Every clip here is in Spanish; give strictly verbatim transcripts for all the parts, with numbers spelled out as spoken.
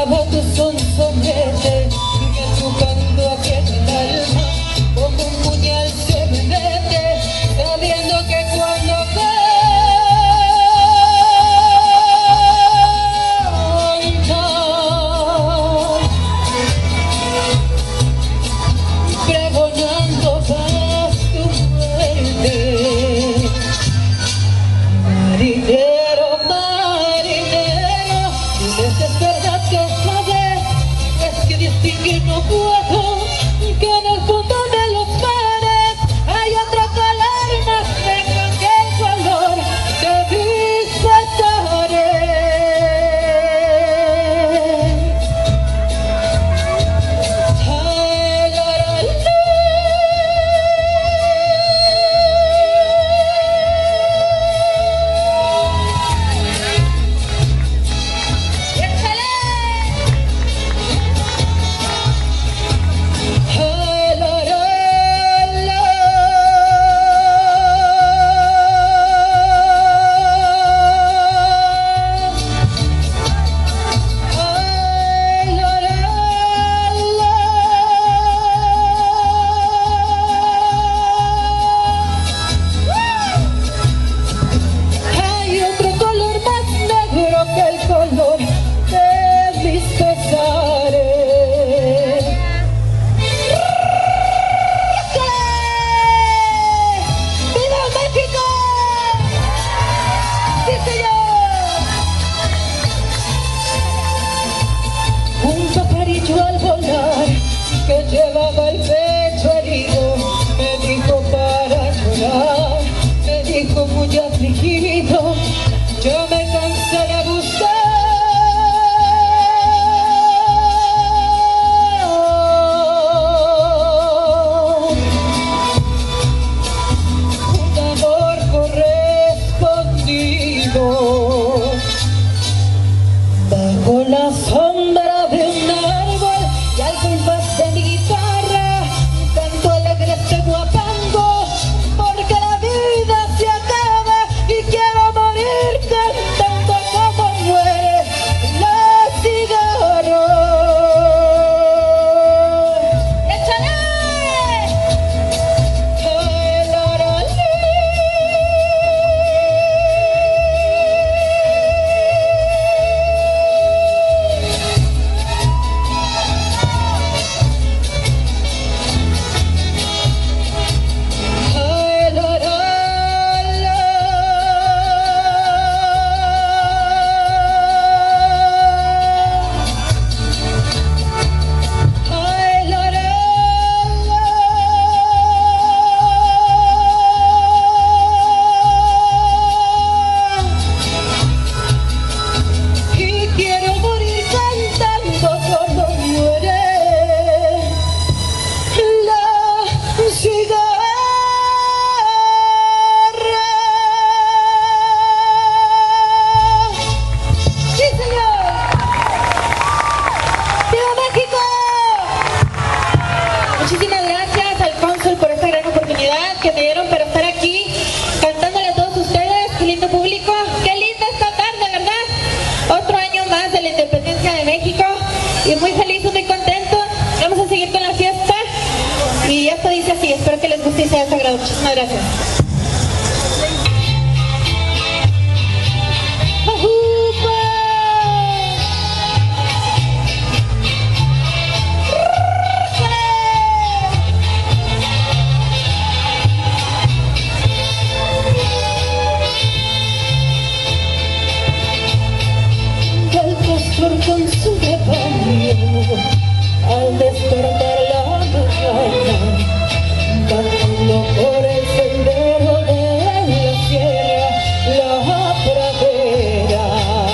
Clava tu sonsonete, que trucando aquí en el alma, como un puñal se me mete, sabiendo que cuando pregonando paz tu muerte. Marinero, marinero, diles es verdad que sabes, es que distinguir no puedo, que en el fondo de los mares hay otro color más negro que el color de mis pesares. Al volar, que llevaba el pecho herido, me dijo para llorar, me dijo muy afligido, yo me cansé de buscar un amor correspondido bajo la sombra de un árbol. Y al compás de mi guitarra, canto alegre este guapango, porque la vida se acaba y quiero morir cantando como muere la cigarra. ¡Échale! ¡Ay, la, la, la! Muchísimas gracias al cónsul por esta gran oportunidad que me dieron para estar aquí cantándole a todos ustedes. Qué lindo público, qué linda esta tarde, ¿verdad? Otro año más de la independencia de México y muy feliz, muy contento. Vamos a seguir con la fiesta y esto dice así, espero que les guste y sea de sagrado. Muchísimas gracias. Con su rebaño, al despertar la mañana, bajando por el sendero de la sierra, la pradera,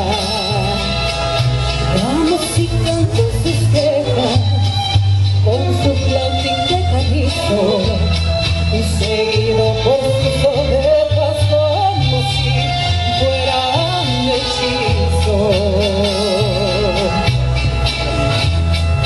la música de sus quejas, con su plantín de carrizo, y seguido por sus ovejas como si fueran hechizos.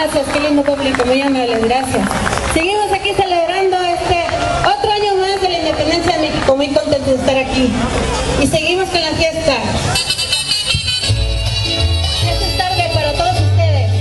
gracias, qué lindo público, muy amables, gracias. Seguimos aquí celebrando este otro año más de la independencia de México, muy contentos de estar aquí. Y seguimos con la fiesta. Esta es tarde para todos ustedes.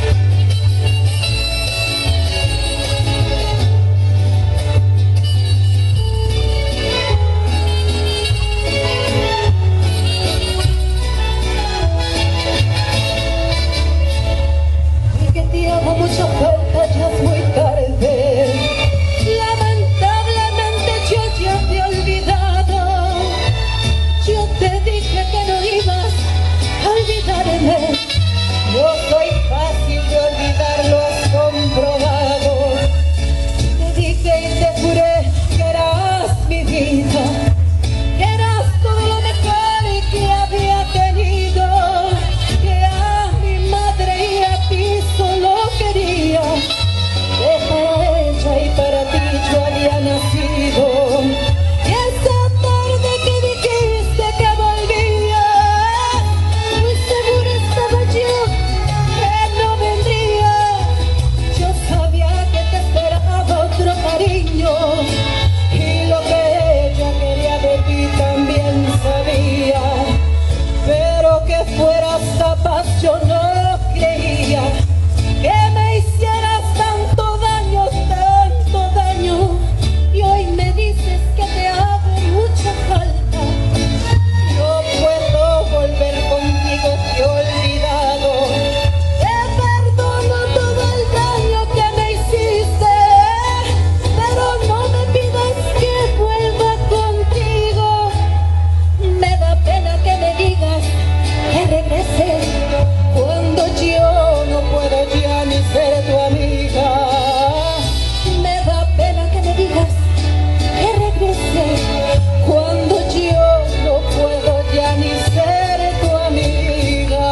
Y que te hago mucha falta, ya es muy tarde. Lamentablemente yo ya te he olvidado. Yo te dije que no ibas a olvidarme. No soy fácil de olvidar, lo has comprobado. Te dije y te juré que eras mi vida, que eras todo lo mejor que había tenido, que a mi madre y a ti solo quería. Deja a ella y para ti yo había nacido. Y esa tarde que dijiste que volvías, muy segura estaba yo que no vendría. Yo sabía que te esperaba otro cariño, y lo que ella quería de ti también sabía. Pero que fueras capaz yo no creía, que me hicieras tanto daño, tanto daño. Y hoy me dices que te hago mucha falta. No puedo volver contigo, te he olvidado. Te perdono todo el daño que me hiciste, pero no me pidas que vuelva contigo. Me da pena que me digas que regreses cuando yo no puedo ya ni ser tu amiga. Me da pena que me digas que regreses cuando yo no puedo ya ni ser tu amiga.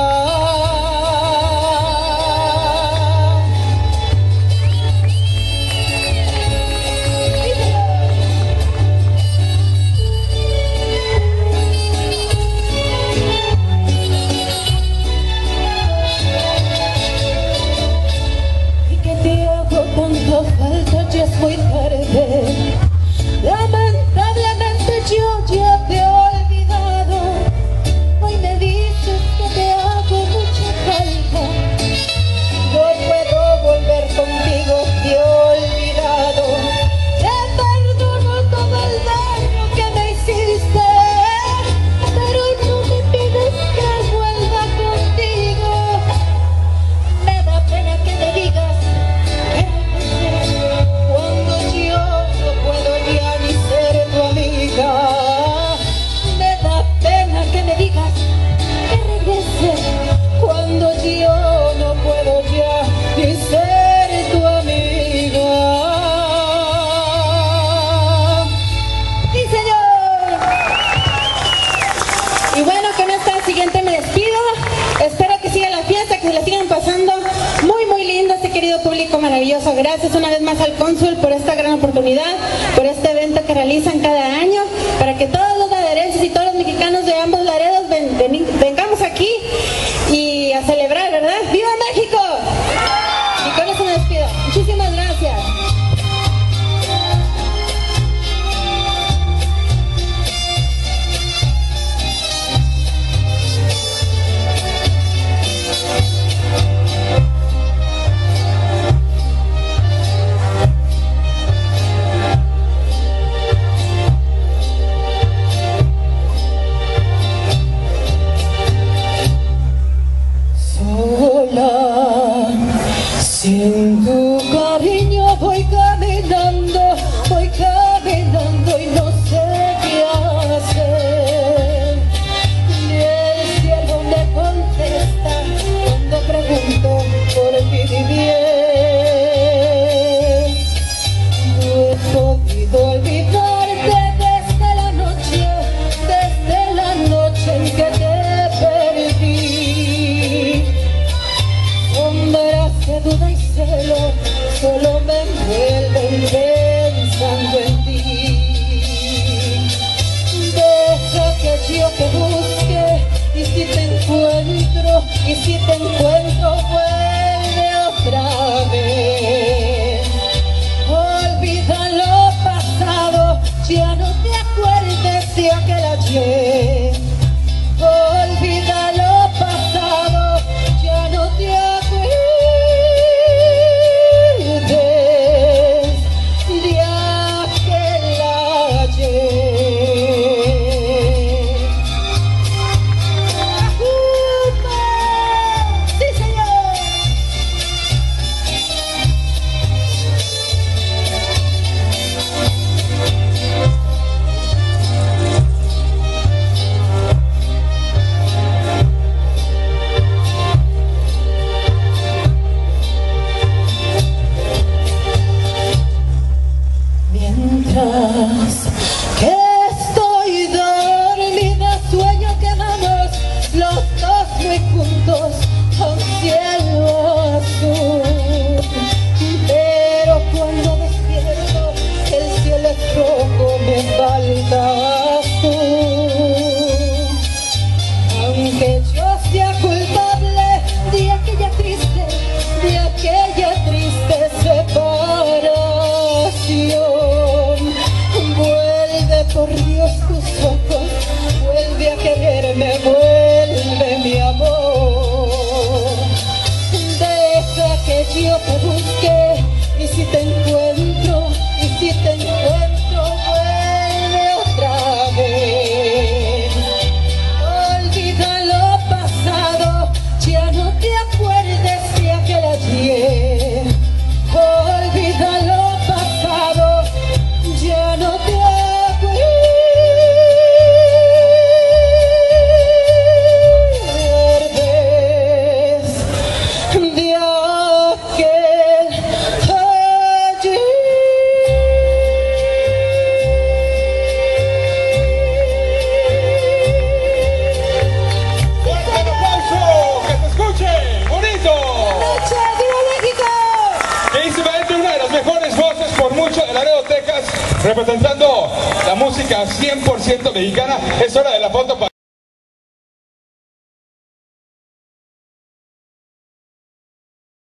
Y que te hago tanta falta, ya es muy tarde. Lamentablemente yo ya te he olvidado. Hoy me dices que te hago mucha falta. No puedo volver contigo, te he olvidado. Te perdono todo el daño que me hiciste, pero no me pides que vuelva contigo. Me da pena que me digas que regreses cuando yo no puedo ya ni ser tu amiga. Me da pena que me digas que regreses cuando yo no puedo ya ni ser tu amiga. ¡Sí, señor! Y bueno, con esta siguiente me despido. Espero que siga la fiesta, que se la sigan pasando muy muy lindo, este querido público maravilloso. Gracias una vez más al cónsul por esta gran oportunidad, por este evento que realizan cada año, para que todos los laderenses y todos los mexicanos de ambos Laredos ven- ven- vengamos aquí y a celebrar, ¿verdad? ¡Viva México! Y con eso me despido. Muchísimas gracias. Sola, sin tu cariño voy caminando, voy caminando y no sé qué hacer. Ni el cielo me contesta cuando pregunto por mi bien. No he podido olvidarte desde la noche, desde la noche en que te perdí. Sombras de duda y celo solo me envuelven pensando en ti. Deja que yo te busque, y si te encuentro, y si te encuentro vuelve otra de aquella triste separación. Vuelve por Dios tus ojos, vuelve a quererme, vuelve mi amor. Deja que yo te busque y si te encuentro, y si te encuentro, vuelve otra vez. Olvida lo pasado, ya no te acuerdes de aquel ayer. Olvida lo pasado, ya no te acuerdes de aquel ayer. ¡Fuerte el aplauso! ¡Que se escuche! ¡Bonito! ¡Noche, viva México! Evidentemente una de las mejores voces por mucho de Laredo, Texas, representando la música cien por ciento mexicana. Es hora de la foto para...